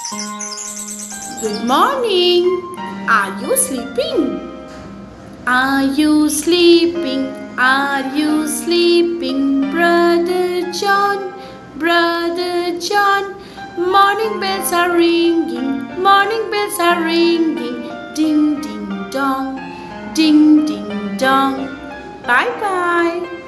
Good morning. Are you sleeping? Are you sleeping? Are you sleeping? Brother John, Brother John. Morning bells are ringing, morning bells are ringing. Ding ding dong, ding ding dong. Bye bye.